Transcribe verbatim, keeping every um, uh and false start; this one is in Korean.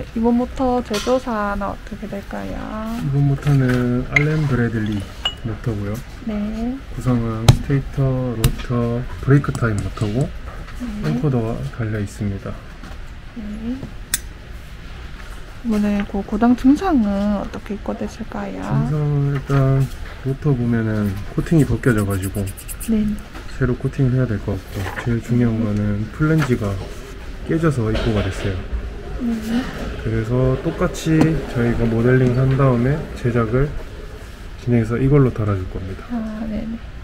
이번 모터 제조사는 어떻게 될까요? 이번 모터는 알렌 브래들리 모터고요. 네. 구성은 스테이터, 로터, 브레이크 타임 모터고 네. 엔코더가 달려 있습니다. 네. 이번에 그 고장 증상은 어떻게 입고되실까요? 증상은 일단 로터 보면은 코팅이 벗겨져 가지고 네. 새로 코팅을 해야 될 것 같고, 제일 중요한 거는 플랜지가 깨져서 입고가 됐어요. 네. 그래서 똑같이 저희가 모델링 한 다음에 제작을 진행해서 이걸로 달아줄 겁니다. 아, 네네.